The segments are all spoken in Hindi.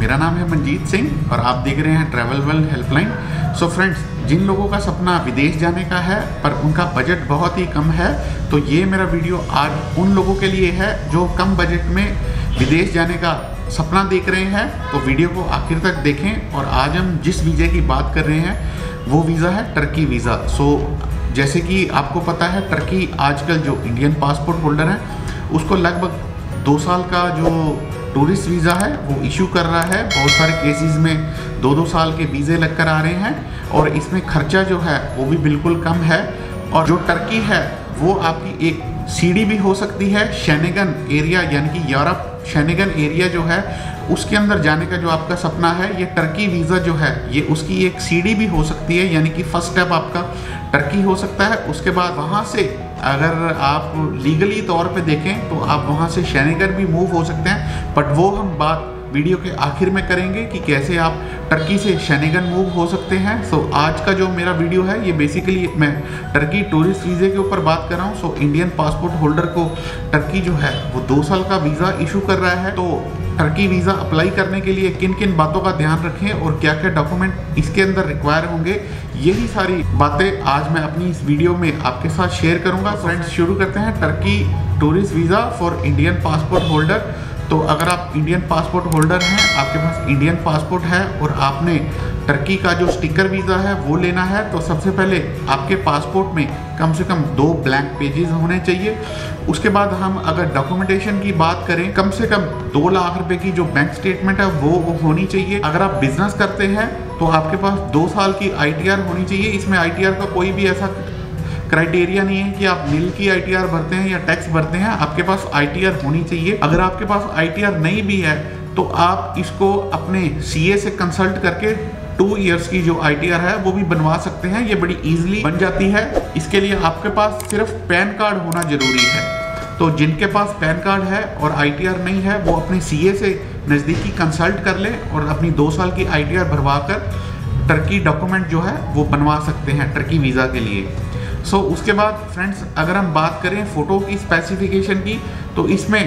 मेरा नाम है मनजीत सिंह और आप देख रहे हैं travel world helpline. So friends, जिन लोगों का सपना विदेश जाने का है पर उनका बजट बहुत ही कम है, तो ये मेरा वीडियो आज उन लोगों के लिए है जो कम बजट में विदेश जाने का सपना देख रहे हैं। तो वीडियो को आखिर तक देखें। और आज हम जिस वीज़े की बात कर रहे हैं वो वीज़ा है टर्की वीज़ा। सो जैसे कि आपको पता है, टर्की आजकल जो इंडियन पासपोर्ट होल्डर है उसको लगभग 2 साल का जो टूरिस्ट वीज़ा है वो इशू कर रहा है। बहुत सारे केसेस में 2-2 साल के वीज़े लगकर आ रहे हैं और इसमें खर्चा जो है वो भी बिल्कुल कम है। और जो टर्की है वो आपकी एक सीढ़ी भी हो सकती है शेंगेन एरिया, यानी कि यूरोप शेंगेन एरिया जो है उसके अंदर जाने का जो आपका सपना है, ये टर्की वीज़ा जो है ये उसकी एक सीढ़ी भी हो सकती है। यानी कि फर्स्ट स्टेप आपका टर्की हो सकता है। उसके बाद वहाँ से अगर आप लीगली तौर पे देखें तो आप वहाँ से शेंगेन भी मूव हो सकते हैं। बट वो हम बात वीडियो के आखिर में करेंगे कि कैसे आप टर्की से शेंगेन मूव हो सकते हैं। सो आज का जो मेरा वीडियो है ये बेसिकली मैं टर्की टूरिस्ट वीज़े के ऊपर बात कर रहा हूँ। सो इंडियन पासपोर्ट होल्डर को टर्की जो है वो 2 साल का वीज़ा इशू कर रहा है। तो टर्की वीज़ा अप्लाई करने के लिए किन किन बातों का ध्यान रखें और क्या क्या डॉक्यूमेंट इसके अंदर रिक्वायर होंगे, यही सारी बातें आज मैं अपनी इस वीडियो में आपके साथ शेयर करूंगा। फ्रेंड्स, शुरू करते हैं Turkey tourist visa for Indian passport holder. तो अगर आप इंडियन पासपोर्ट होल्डर हैं, आपके पास इंडियन पासपोर्ट है और आपने टर्की का जो स्टिकर वीज़ा है वो लेना है, तो सबसे पहले आपके पासपोर्ट में कम से कम 2 ब्लैंक पेजेस होने चाहिए। उसके बाद हम अगर डॉक्यूमेंटेशन की बात करें, कम से कम 2 लाख रुपए की जो बैंक स्टेटमेंट है वो होनी चाहिए। अगर आप बिजनेस करते हैं तो आपके पास 2 साल की ITR होनी चाहिए। इसमें ITR का कोई भी ऐसा क्राइटेरिया नहीं है कि आप नील की ITR भरते हैं या टैक्स भरते हैं, आपके पास ITR होनी चाहिए। अगर आपके पास ITR नहीं भी है तो आप इसको अपने CA से कंसल्ट करके 2 इयर्स की जो ITR है वो भी बनवा सकते हैं। ये बड़ी इजीली बन जाती है। इसके लिए आपके पास सिर्फ पैन कार्ड होना जरूरी है। तो जिनके पास पैन कार्ड है और ITR नहीं है वो अपने CA से नज़दीकी कंसल्ट कर लें और अपनी 2 साल की ITR भरवा कर टर्की डॉक्यूमेंट जो है वो बनवा सकते हैं टर्की वीज़ा के लिए। सो उसके बाद फ्रेंड्स, अगर हम बात करें फ़ोटो की स्पेसिफिकेशन की, तो इसमें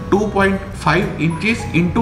2.5 इंचेस इंटू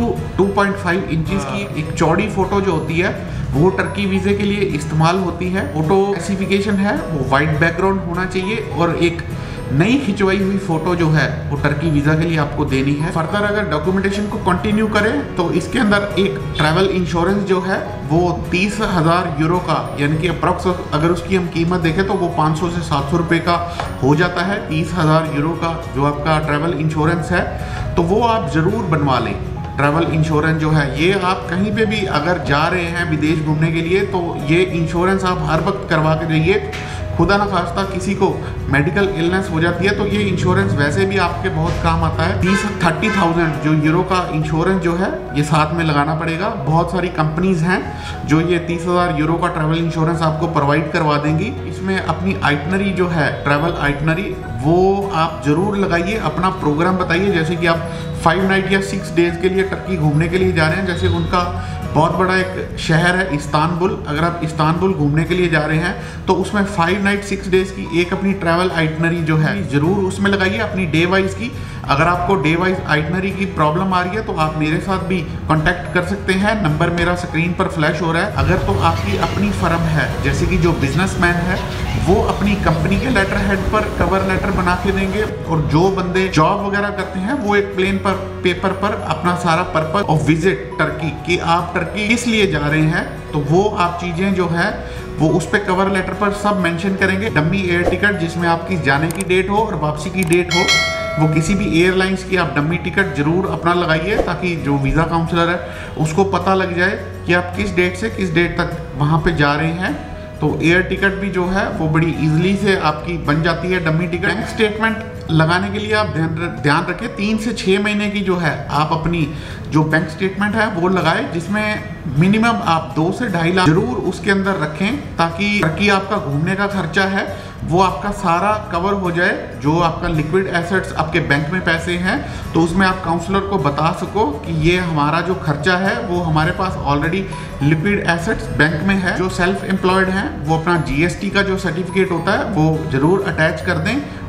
2.5 इंचेस की एक चौड़ी फ़ोटो जो होती है वो टर्की वीज़े के लिए इस्तेमाल होती है। फ़ोटो स्पेसिफिकेशन है वो वाइट बैकग्राउंड होना चाहिए और एक नई खिंचवाई हुई फ़ोटो जो है वो टर्की वीज़ा के लिए आपको देनी है। फर्दर अगर डॉक्यूमेंटेशन को कंटिन्यू करें तो इसके अंदर एक ट्रैवल इंश्योरेंस जो है वो 30,000 यूरो का, यानी कि अप्रॉक्स अगर उसकी हम कीमत देखें तो वो 500 से 700 रुपये का हो जाता है। 30,000 यूरो का जो आपका ट्रैवल इंश्योरेंस है तो वो आप ज़रूर बनवा लें। ट्रैवल इंश्योरेंस जो है ये आप कहीं पे भी अगर जा रहे हैं विदेश घूमने के लिए तो ये इंश्योरेंस आप हर वक्त करवा के जाइए। खुदा ना खास्ता किसी को मेडिकल इलनेस हो जाती है तो ये इंश्योरेंस वैसे भी आपके बहुत काम आता है। 30,000 जो यूरो का इंश्योरेंस जो है ये साथ में लगाना पड़ेगा। बहुत सारी कंपनीज हैं जो ये 30,000 यूरो का ट्रैवल इंश्योरेंस आपको प्रोवाइड करवा देंगी। इसमें अपनी आइटनरी जो है ट्रैवल आइटनरी वो आप ज़रूर लगाइए। अपना प्रोग्राम बताइए, जैसे कि आप 5 नाइट या 6 डेज़ के लिए टर्की घूमने के लिए जा रहे हैं। जैसे उनका बहुत बड़ा एक शहर है इस्तांबुल। अगर आप इस्तांबुल घूमने के लिए जा रहे हैं तो उसमें 5 नाइट 6 डेज़ की एक अपनी ट्रैवल आइटनरी जो है ज़रूर उसमें लगाइए, अपनी डे वाइज की। अगर आपको डे वाइज आइटनरी की प्रॉब्लम आ रही है तो आप मेरे साथ भी कांटेक्ट कर सकते हैं। नंबर मेरा स्क्रीन पर फ्लैश हो रहा है। अगर तो आपकी अपनी फर्म है, जैसे कि जो बिजनेसमैन है वो अपनी कंपनी के लेटर हेड पर कवर लेटर बना के देंगे, और जो बंदे जॉब वगैरह करते हैं वो एक प्लेन पेपर पर अपना सारा पर्पस ऑफ विजिट टर्की कि आप टर्की किस लिए जा रहे हैं तो वो आप चीज़ें जो है वो उस पे कवर लेटर पर सब मेंशन करेंगे। डमी एयर टिकट जिसमें आपकी जाने की डेट हो और वापसी की डेट हो, वो किसी भी एयरलाइंस की आप डमी टिकट जरूर अपना लगाइए ताकि जो वीज़ा काउंसलर है उसको पता लग जाए कि आप किस डेट से किस डेट तक वहाँ पे जा रहे हैं। तो एयर टिकट भी जो है वो बड़ी इजीली से आपकी बन जाती है डमी टिकट। बैंक स्टेटमेंट लगाने के लिए आप ध्यान रखें 3 से 6 महीने की जो है आप अपनी जो बैंक स्टेटमेंट है वो लगाए, जिसमें मिनिमम आप 2 से 2.5 लाख जरूर उसके अंदर रखें ताकि आपका घूमने का खर्चा है वो आपका सारा कवर हो जाए। जो आपका लिक्विड एसेट्स आपके बैंक में पैसे हैं तो उसमें आप काउंसलर को बता सको कि ये हमारा जो खर्चा है वो हमारे पास ऑलरेडी लिक्विड एसेट्स बैंक में है। जो सेल्फ एम्प्लॉयड हैं वो अपना GST का जो सर्टिफिकेट होता है वो ज़रूर अटैच कर दें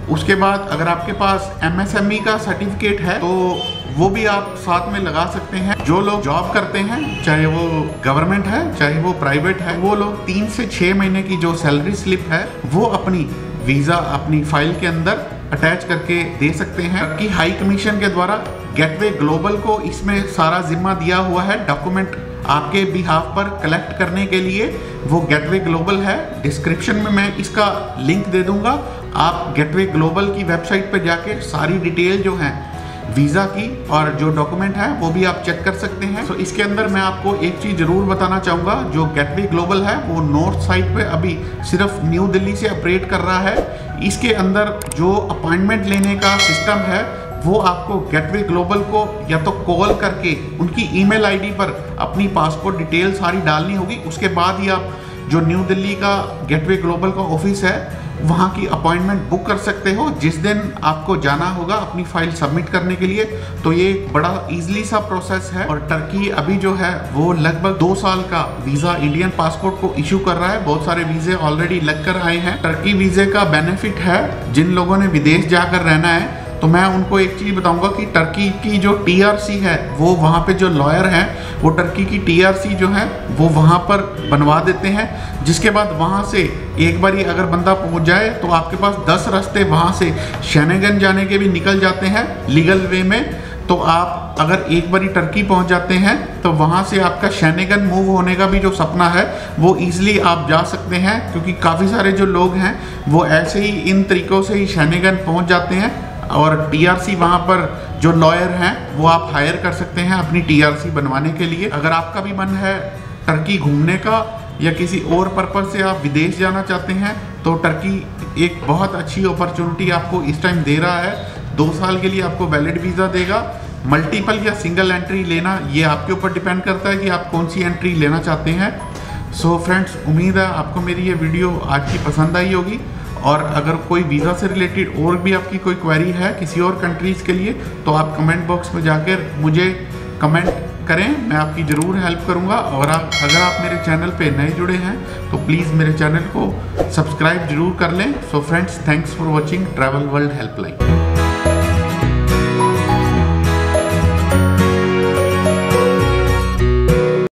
उसके बाद अगर आपके पास MSME का सर्टिफिकेट है तो वो भी आप साथ में लगा सकते हैं। जो लोग जॉब करते हैं, चाहे वो गवर्नमेंट है चाहे वो प्राइवेट है, वो लोग 3 से 6 महीने की जो सैलरी स्लिप है वो अपनी वीज़ा अपनी फाइल के अंदर अटैच करके दे सकते हैं कि हाई कमीशन के द्वारा गेटवे ग्लोबल को इसमें सारा जिम्मा दिया हुआ है डॉक्यूमेंट आपके बिहाफ पर कलेक्ट करने के लिए। वो गेटवे ग्लोबल है, डिस्क्रिप्शन में मैं इसका लिंक दे दूंगा। आप गेटवे ग्लोबल की वेबसाइट पर जाके सारी डिटेल जो है वीज़ा की और जो डॉक्यूमेंट है वो भी आप चेक कर सकते हैं। तो इसके अंदर मैं आपको एक चीज़ ज़रूर बताना चाहूँगा, जो गेटवे ग्लोबल है वो नॉर्थ साइड पे अभी सिर्फ न्यू दिल्ली से ऑपरेट कर रहा है। इसके अंदर जो अपॉइंटमेंट लेने का सिस्टम है वो आपको गेटवे ग्लोबल को या तो कॉल करके उनकी ईमेल आईडी पर अपनी पासपोर्ट डिटेल सारी डालनी होगी। उसके बाद ही आप जो न्यू दिल्ली का गेटवे ग्लोबल का ऑफिस है वहाँ की अपॉइंटमेंट बुक कर सकते हो जिस दिन आपको जाना होगा अपनी फाइल सबमिट करने के लिए। तो ये बड़ा इजीली सा प्रोसेस है। और टर्की अभी जो है वो लगभग 2 साल का वीज़ा इंडियन पासपोर्ट को इशू कर रहा है। बहुत सारे वीज़े ऑलरेडी लग कर आए हैं। टर्की वीज़े का बेनिफिट है जिन लोगों ने विदेश जाकर रहना है, तो मैं उनको एक चीज़ बताऊंगा कि टर्की की जो TRC है वो वहाँ पे जो लॉयर हैं वो टर्की की TRC जो है वो वहाँ पर बनवा देते हैं। जिसके बाद वहाँ से एक बार अगर बंदा पहुँच जाए तो आपके पास 10 रास्ते वहाँ से शेनेगन जाने के भी निकल जाते हैं लीगल वे में। तो आप अगर एक बारी टर्की पहुँच जाते हैं तो वहाँ से आपका शेनेगन मूव होने का भी जो सपना है वो ईजिली आप जा सकते हैं, क्योंकि काफ़ी सारे जो लोग हैं वो ऐसे ही इन तरीक़ों से ही शेनेगन पहुँच जाते हैं। और TRC वहाँ पर जो लॉयर हैं वो आप हायर कर सकते हैं अपनी TRC बनवाने के लिए। अगर आपका भी मन है टर्की घूमने का या किसी और पर्पज़ से आप विदेश जाना चाहते हैं तो टर्की एक बहुत अच्छी अपॉर्चुनिटी आपको इस टाइम दे रहा है। 2 साल के लिए आपको वैलिड वीज़ा देगा। मल्टीपल या सिंगल एंट्री लेना ये आपके ऊपर डिपेंड करता है कि आप कौन सी एंट्री लेना चाहते हैं। सो फ्रेंड्स, उम्मीद है आपको मेरी ये वीडियो आज की पसंद आई होगी। और अगर कोई वीज़ा से रिलेटेड और भी आपकी कोई क्वेरी है किसी और कंट्रीज़ के लिए तो आप कमेंट बॉक्स में जाकर मुझे कमेंट करें, मैं आपकी ज़रूर हेल्प करूंगा। और अगर आप मेरे चैनल पे नए जुड़े हैं तो प्लीज़ मेरे चैनल को सब्सक्राइब ज़रूर कर लें। So friends, thanks for watching travel world helpline.